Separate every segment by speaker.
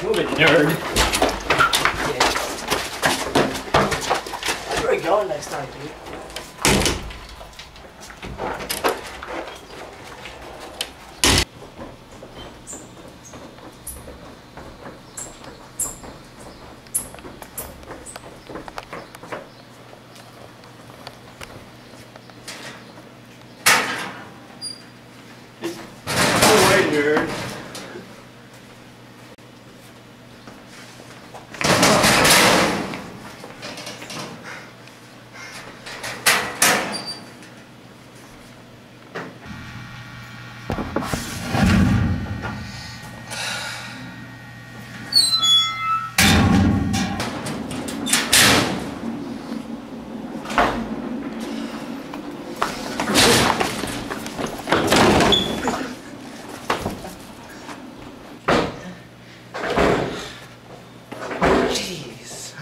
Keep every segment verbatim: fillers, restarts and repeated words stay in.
Speaker 1: Move it, nerd.
Speaker 2: Yeah. That's where we're going next time, dude.
Speaker 1: Go away, nerd.
Speaker 2: Jeez.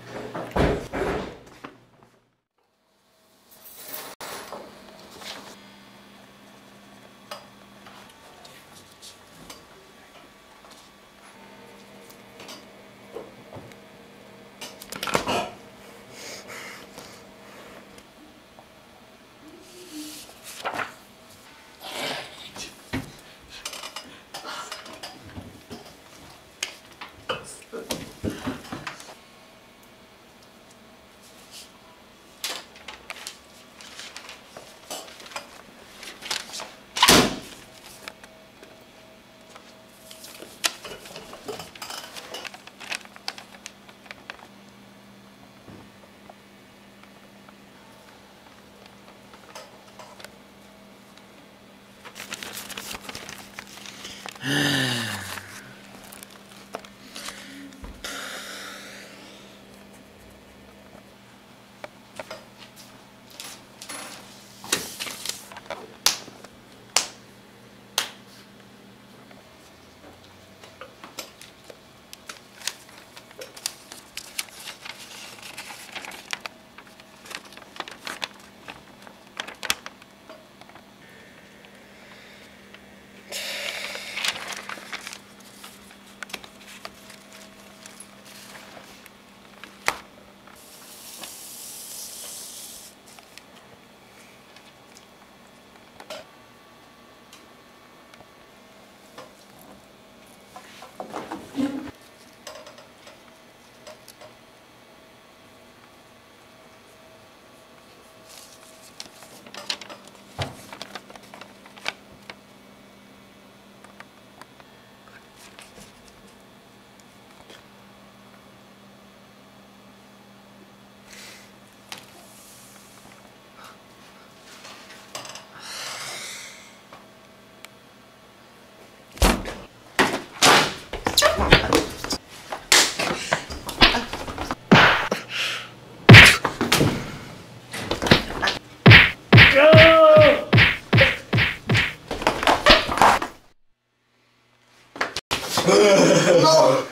Speaker 3: No!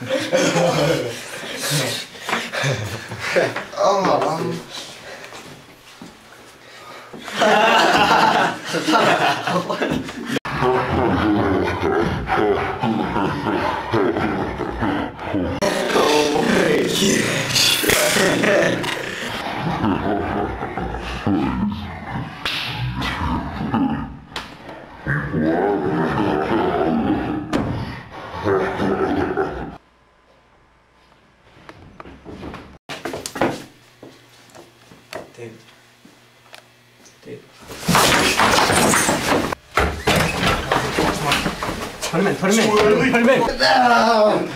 Speaker 3: Oh, um. Go away.
Speaker 2: Dude. Dude. Put him in, put him in, put him in, put him in.
Speaker 3: No!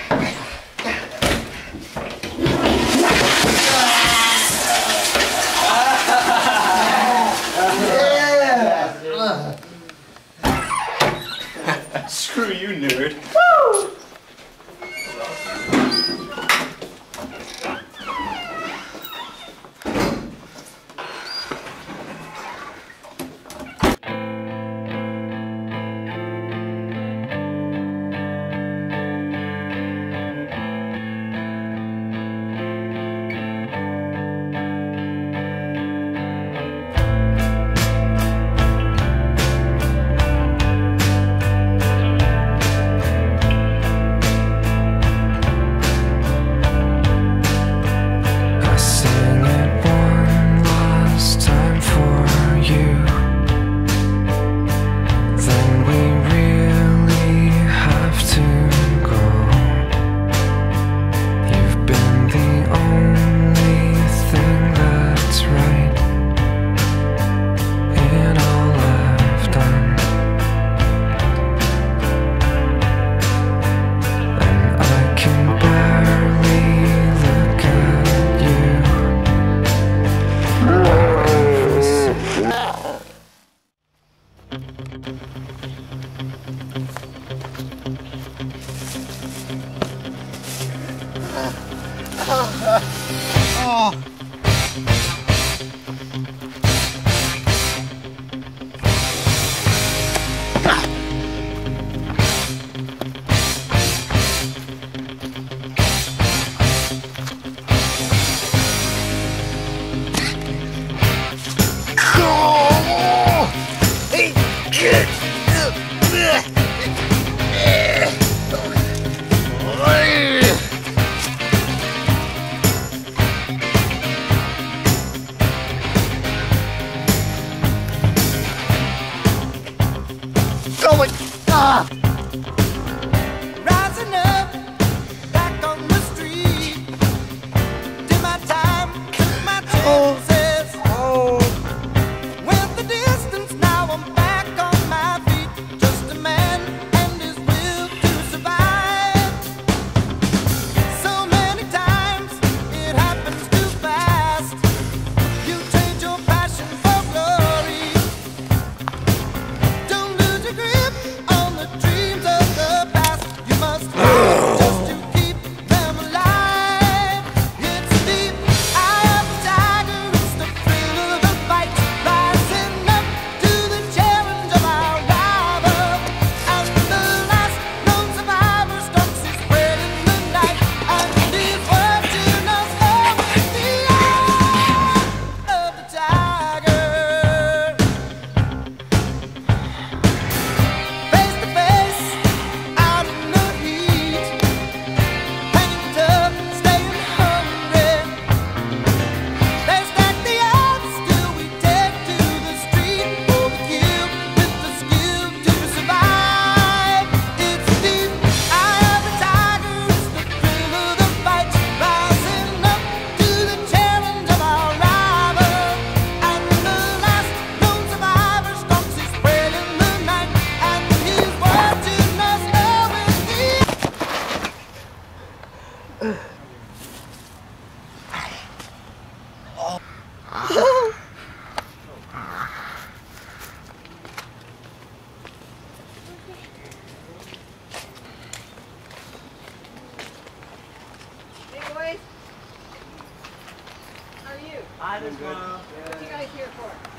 Speaker 1: Screw you, nerd.
Speaker 2: Woo!
Speaker 4: Rising up, back on the street. Did my time, took my chances. Went the distance, now I'm back on my feet. Just a man and his will to survive. So many times it happens too fast. You trade your passion for glory. Don't lose your grip on the dreams of the past. You must fight just to keep them alive. It's the eye of the tiger, it's the thrill of the fight. Rising up to the challenge of our rival. And the last known survivor stalks his prey in the night. And he's watching us all with the eye of the tiger. Face to face, out in the heat, hanging tough, staying hungry. They stack the odds, still we take to the street for the kill, with the skill to survive. It's the eye of the tiger, it's the thrill of the fight. Rising up to the challenge of our rival. And the last known survivor stalks his prey in the night. And he's watching us all with the
Speaker 5: Hey boys, how are you?
Speaker 2: Hi, Miss Mom.
Speaker 5: What you guys here for?